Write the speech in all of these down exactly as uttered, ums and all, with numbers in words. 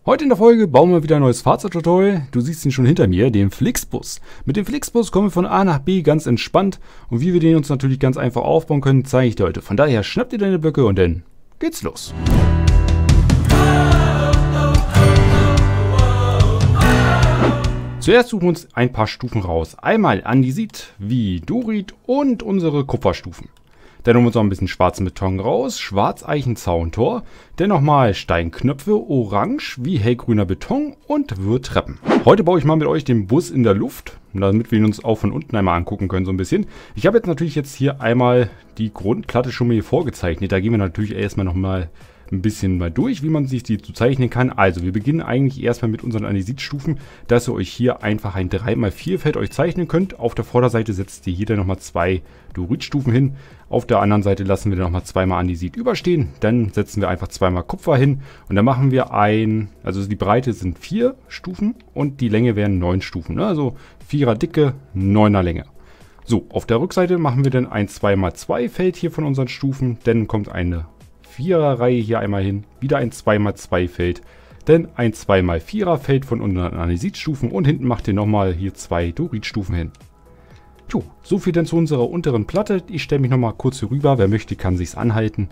Heute in der Folge bauen wir wieder ein neues Fahrzeugtutorial. Du siehst ihn schon hinter mir, den Flixbus. Mit dem Flixbus kommen wir von A nach B ganz entspannt. Und wie wir den uns natürlich ganz einfach aufbauen können, zeige ich dir heute. Von daher schnapp dir deine Blöcke und dann geht's los. Zuerst suchen wir uns ein paar Stufen raus. Einmal Andesit, wie Dorit und unsere Kupferstufen. Dann holen wir uns noch ein bisschen schwarzen Beton raus, Schwarzeichen-Zauntor, dann nochmal Steinknöpfe, orange wie hellgrüner Beton und Wirttreppen. Heute baue ich mal mit euch den Bus in der Luft, damit wir ihn uns auch von unten einmal angucken können so ein bisschen. Ich habe jetzt natürlich jetzt hier einmal die Grundplatte schon mal hier vorgezeichnet, da gehen wir natürlich erstmal nochmal ein bisschen mal durch, wie man sich die zu zeichnen kann. Also wir beginnen eigentlich erstmal mit unseren Andesitstufen, dass ihr euch hier einfach ein drei mal vier Feld euch zeichnen könnt. Auf der Vorderseite setzt ihr hier dann nochmal zwei Doritstufen hin. Auf der anderen Seite lassen wir dann nochmal zweimal Andesit überstehen. Dann setzen wir einfach zweimal Kupfer hin und dann machen wir ein, also die Breite sind vier Stufen und die Länge wären neun Stufen. Ne? Also vierer Dicke, neuner Länge. So, auf der Rückseite machen wir dann ein zwei mal zwei Feld hier von unseren Stufen. Dann kommt eine Vierer-Reihe hier einmal hin, wieder ein zwei mal zwei Feld, dann ein zwei mal vierer Feld von unseren Andesitstufen und hinten macht ihr nochmal hier zwei Doritstufen hin. Jo, so viel dann zu unserer unteren Platte. Ich stelle mich nochmal kurz hier rüber, wer möchte kann sich's anhalten.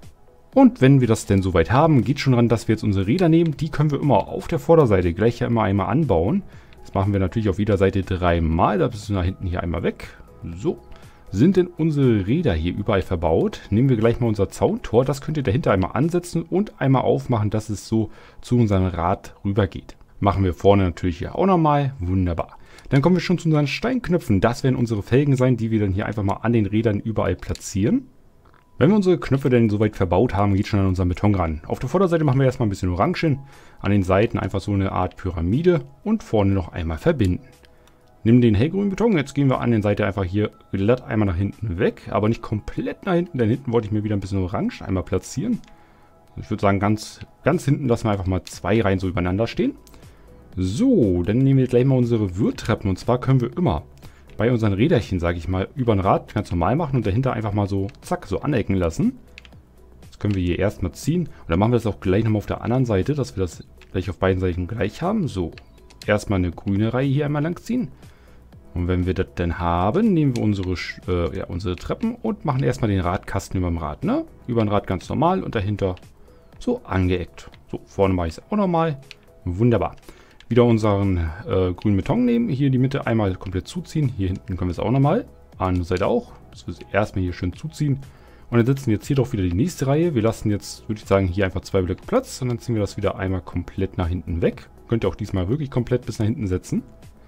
Und wenn wir das denn soweit haben, geht schon ran, dass wir jetzt unsere Räder nehmen. Die können wir immer auf der Vorderseite gleich ja immer einmal anbauen. Das machen wir natürlich auf jeder Seite dreimal, da bist du nach hinten hier einmal weg. So. Sind denn unsere Räder hier überall verbaut? Nehmen wir gleich mal unser Zauntor. Das könnt ihr dahinter einmal ansetzen und einmal aufmachen, dass es so zu unserem Rad rüber geht. Machen wir vorne natürlich hier auch nochmal. Wunderbar. Dann kommen wir schon zu unseren Steinknöpfen. Das werden unsere Felgen sein, die wir dann hier einfach mal an den Rädern überall platzieren. Wenn wir unsere Knöpfe dann soweit verbaut haben, geht schon an unseren Beton ran. Auf der Vorderseite machen wir erstmal ein bisschen Orangen. An den Seiten einfach so eine Art Pyramide und vorne noch einmal verbinden. Nimm den hellgrünen Beton, jetzt gehen wir an der Seite einfach hier glatt einmal nach hinten weg, aber nicht komplett nach hinten, denn hinten wollte ich mir wieder ein bisschen orange einmal platzieren. Ich würde sagen, ganz, ganz hinten lassen wir einfach mal zwei Reihen so übereinander stehen. So, dann nehmen wir gleich mal unsere Wirttreppen und zwar können wir immer bei unseren Räderchen, sage ich mal, über ein Rad ganz normal machen und dahinter einfach mal so, zack, so anecken lassen. Das können wir hier erstmal ziehen und dann machen wir das auch gleich nochmal auf der anderen Seite, dass wir das gleich auf beiden Seiten gleich haben. So, erstmal eine grüne Reihe hier einmal lang ziehen. Und wenn wir das dann haben, nehmen wir unsere, äh, ja, unsere Treppen und machen erstmal den Radkasten über dem Rad. Ne? Über ein Rad ganz normal und dahinter so angeeckt. So, vorne mache ich es auch nochmal. Wunderbar. Wieder unseren äh, grünen Beton nehmen. Hier in die Mitte einmal komplett zuziehen. Hier hinten können wir es auch nochmal. Andere Seite auch. Das wir es erstmal hier schön zuziehen. Und dann setzen wir jetzt hier doch wieder die nächste Reihe. Wir lassen jetzt, würde ich sagen, hier einfach zwei Blöcke Platz. Und dann ziehen wir das wieder einmal komplett nach hinten weg. Könnt ihr auch diesmal wirklich komplett bis nach hinten setzen.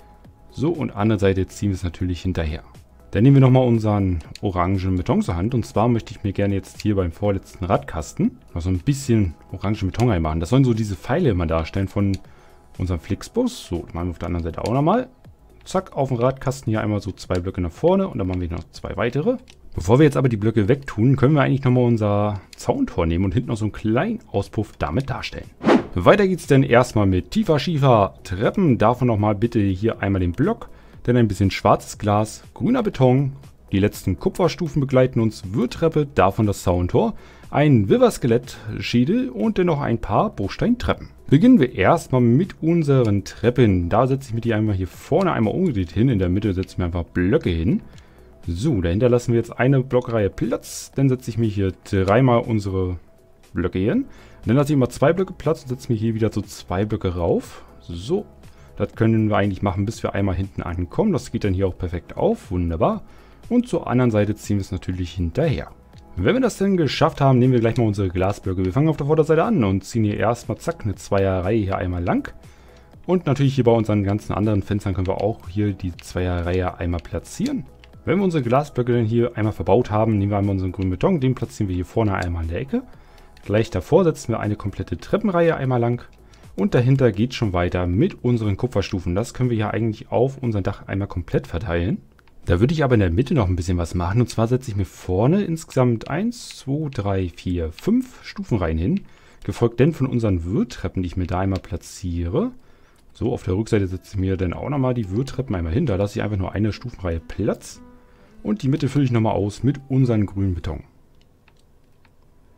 So, und andere Seite ziehen wir es natürlich hinterher. Dann nehmen wir nochmal unseren orangen Beton zur Hand. Und zwar möchte ich mir gerne jetzt hier beim vorletzten Radkasten noch so ein bisschen orangen Beton reinmachen. Das sollen so diese Pfeile immer darstellen von unserem Flixbus. So, das machen wir auf der anderen Seite auch nochmal. Zack, auf dem Radkasten hier einmal so zwei Blöcke nach vorne. Und dann machen wir noch zwei weitere. Bevor wir jetzt aber die Blöcke wegtun, können wir eigentlich nochmal unser Zauntor nehmen und hinten noch so einen kleinen Auspuff damit darstellen. Weiter geht's dann erstmal mit tiefer, schiefer Treppen. Davon nochmal bitte hier einmal den Block, dann ein bisschen schwarzes Glas, grüner Beton. Die letzten Kupferstufen begleiten uns, Wirttreppe, davon das Zauntor, ein Wiverskelett-Schädel und dann noch ein paar Bruchsteintreppen. Beginnen wir erstmal mit unseren Treppen. Da setze ich mir die einmal hier vorne einmal umgedreht hin. In der Mitte setze ich mir einfach Blöcke hin. So, dahinter lassen wir jetzt eine Blockreihe Platz. Dann setze ich mir hier dreimal unsere Blöcke hin. Dann lasse ich mal zwei Blöcke Platz und setze mir hier wieder so zwei Blöcke rauf. So, das können wir eigentlich machen, bis wir einmal hinten ankommen. Das geht dann hier auch perfekt auf. Wunderbar. Und zur anderen Seite ziehen wir es natürlich hinterher. Wenn wir das dann geschafft haben, nehmen wir gleich mal unsere Glasblöcke. Wir fangen auf der Vorderseite an und ziehen hier erstmal zack eine Zweierreihe hier einmal lang. Und natürlich hier bei unseren ganzen anderen Fenstern können wir auch hier die Zweierreihe einmal platzieren. Wenn wir unsere Glasblöcke dann hier einmal verbaut haben, nehmen wir einmal unseren grünen Beton. Den platzieren wir hier vorne einmal in der Ecke. Gleich davor setzen wir eine komplette Treppenreihe einmal lang und dahinter geht schon weiter mit unseren Kupferstufen. Das können wir ja eigentlich auf unserem Dach einmal komplett verteilen. Da würde ich aber in der Mitte noch ein bisschen was machen und zwar setze ich mir vorne insgesamt eins, zwei, drei, vier, fünf Stufenreihen hin. Gefolgt dann von unseren Wirttreppen, die ich mir da einmal platziere. So, auf der Rückseite setze ich mir dann auch nochmal die Wirttreppen einmal hin. Da lasse ich einfach nur eine Stufenreihe Platz und die Mitte fülle ich nochmal aus mit unserem grünen Beton.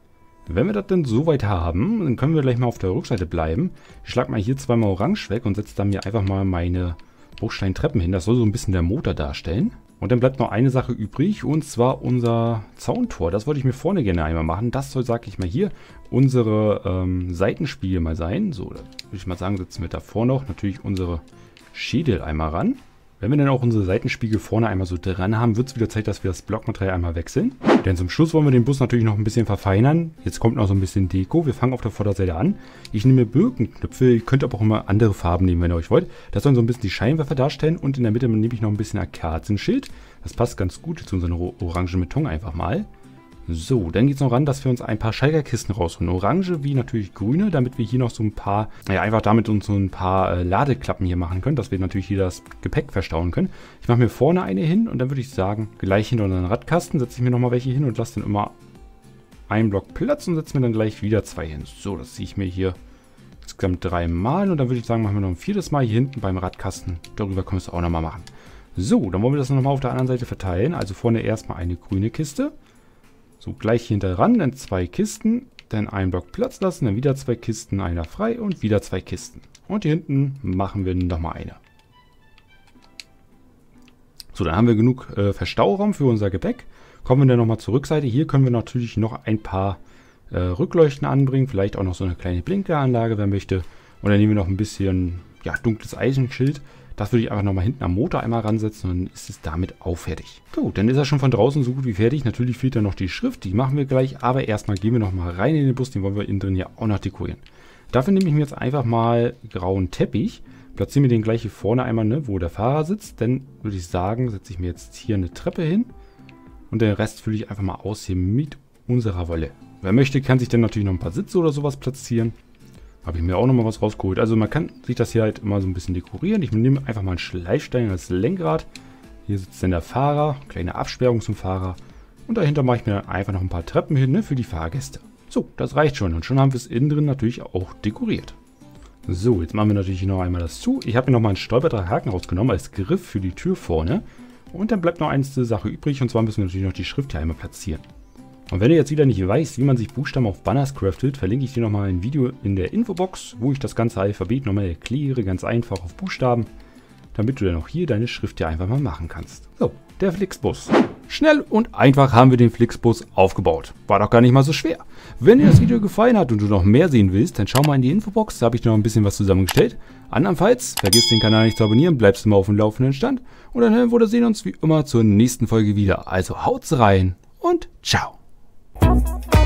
Wenn wir das denn soweit haben, dann können wir gleich mal auf der Rückseite bleiben. Ich schlage mal hier zweimal orange weg und setze dann mir einfach mal meine Bruchsteintreppen hin. Das soll so ein bisschen der Motor darstellen. Und dann bleibt noch eine Sache übrig, und zwar unser Zauntor. Das wollte ich mir vorne gerne einmal machen. Das soll, sag ich mal, hier unsere ähm, Seitenspiegel mal sein. So, da würde ich mal sagen, setzen wir davor noch natürlich unsere Schädel einmal ran. Wenn wir dann auch unsere Seitenspiegel vorne einmal so dran haben, wird es wieder Zeit, dass wir das Blockmaterial einmal wechseln. Denn zum Schluss wollen wir den Bus natürlich noch ein bisschen verfeinern. Jetzt kommt noch so ein bisschen Deko. Wir fangen auf der Vorderseite an. Ich nehme Birkenknöpfe. Ihr könnt aber auch immer andere Farben nehmen, wenn ihr euch wollt. Das sollen so ein bisschen die Scheinwerfer darstellen. Und in der Mitte nehme ich noch ein bisschen Akazenschild. Das passt ganz gut zu unserem orangen Beton einfach mal. So, dann geht es noch ran, dass wir uns ein paar Schalkerkisten rausholen. Orange wie natürlich grüne, damit wir hier noch so ein paar, ja einfach damit uns so ein paar äh, Ladeklappen hier machen können, dass wir natürlich hier das Gepäck verstauen können. Ich mache mir vorne eine hin und dann würde ich sagen, gleich hinter unseren Radkasten setze ich mir nochmal welche hin und lasse dann immer einen Block Platz und setze mir dann gleich wieder zwei hin. So, das ziehe ich mir hier insgesamt dreimal und dann würde ich sagen, machen wir noch ein viertes Mal hier hinten beim Radkasten. Darüber können wir es auch nochmal machen. So, dann wollen wir das nochmal auf der anderen Seite verteilen. Also vorne erstmal eine grüne Kiste. So, gleich hinter ran, dann zwei Kisten, dann einen Block Platz lassen, dann wieder zwei Kisten, einer frei und wieder zwei Kisten. Und hier hinten machen wir nochmal eine. So, dann haben wir genug äh, Verstauraum für unser Gepäck. Kommen wir dann nochmal zur Rückseite. Hier können wir natürlich noch ein paar äh, Rückleuchten anbringen, vielleicht auch noch so eine kleine Blinkeranlage, wer möchte. Und dann nehmen wir noch ein bisschen ja, dunkles Eisenschild. Das würde ich einfach nochmal hinten am Motor einmal ransetzen und dann ist es damit auch fertig. Gut, dann ist er schon von draußen so gut wie fertig. Natürlich fehlt da noch die Schrift, die machen wir gleich. Aber erstmal gehen wir nochmal rein in den Bus, den wollen wir innen drin ja auch noch dekorieren. Dafür nehme ich mir jetzt einfach mal grauen Teppich. Platziere mir den gleich hier vorne einmal, ne, wo der Fahrer sitzt. Dann würde ich sagen, setze ich mir jetzt hier eine Treppe hin. Und den Rest fülle ich einfach mal aus hier mit unserer Wolle. Wer möchte, kann sich dann natürlich noch ein paar Sitze oder sowas platzieren. Habe ich mir auch nochmal was rausgeholt. Also man kann sich das hier halt immer so ein bisschen dekorieren. Ich nehme einfach mal einen Schleifstein als Lenkrad. Hier sitzt dann der Fahrer. Kleine Absperrung zum Fahrer. Und dahinter mache ich mir dann einfach noch ein paar Treppen hin, ne, für die Fahrgäste. So, das reicht schon. Und schon haben wir es innen drin natürlich auch dekoriert. So, jetzt machen wir natürlich noch einmal das zu. Ich habe mir nochmal einen Stolperdrahthaken rausgenommen als Griff für die Tür vorne. Und dann bleibt noch eine Sache übrig. Und zwar müssen wir natürlich noch die Schrift hier einmal platzieren. Und wenn du jetzt wieder nicht weißt, wie man sich Buchstaben auf Banners craftet, verlinke ich dir nochmal ein Video in der Infobox, wo ich das ganze Alphabet nochmal erkläre, ganz einfach auf Buchstaben, damit du dann auch hier deine Schrift ja einfach mal machen kannst. So, der Flixbus. Schnell und einfach haben wir den Flixbus aufgebaut. War doch gar nicht mal so schwer. Wenn dir das Video gefallen hat und du noch mehr sehen willst, dann schau mal in die Infobox, da habe ich noch ein bisschen was zusammengestellt. Andernfalls, vergiss den Kanal nicht zu abonnieren, bleibst immer auf dem laufenden Stand. Und dann hören wir oder sehen uns wie immer zur nächsten Folge wieder. Also haut's rein und ciao. Thank you.